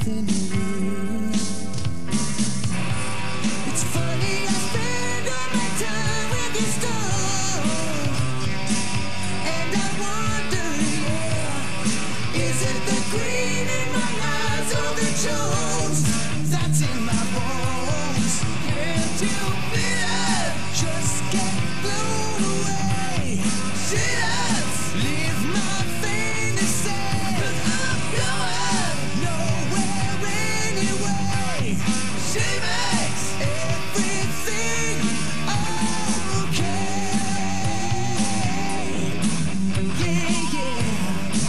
nothing to lose. It's funny I spend all my time with this girl, and I wonder, yeah, is it the green in my eyes or the Jones that's in my bones? Can't you feel it? Just get blown away. She does leave nothing to say, 'cause I'm going nowhere anyway. She makes everything okay. Yeah, yeah.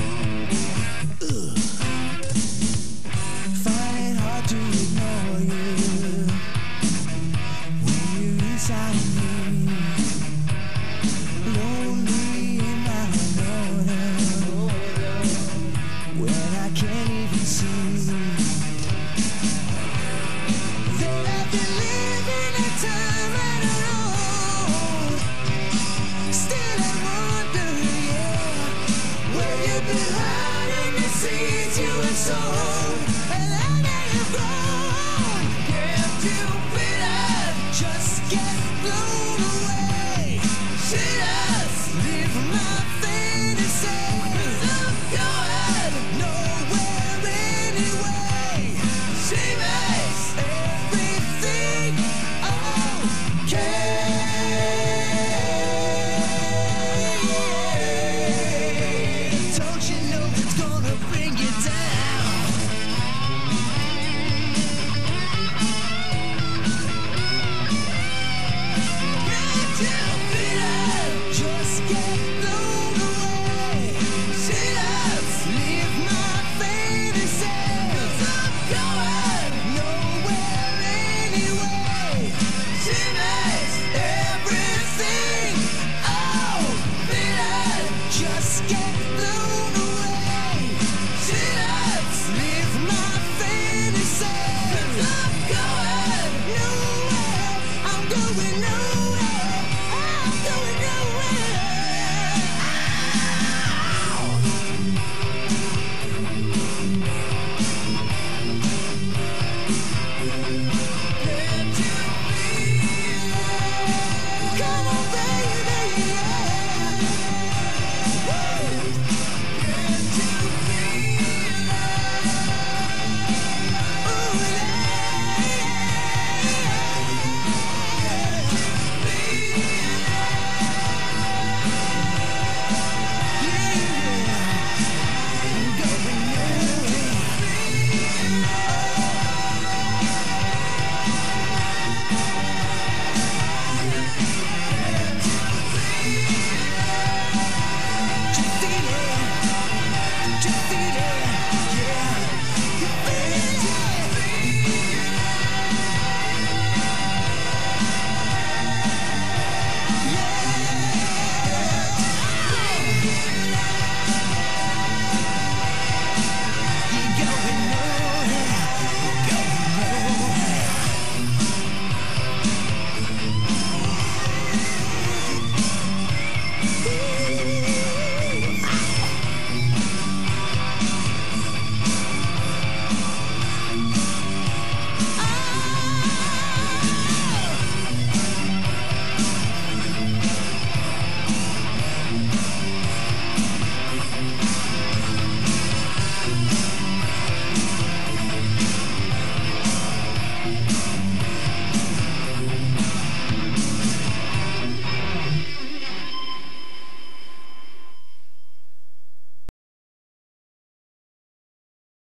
Find it hard to ignore you when you're inside of me. Lonely in my corner when I can't even see that I've been living a time right alone. Still I wonder, yeah, where you've been hiding the seeds you have sown.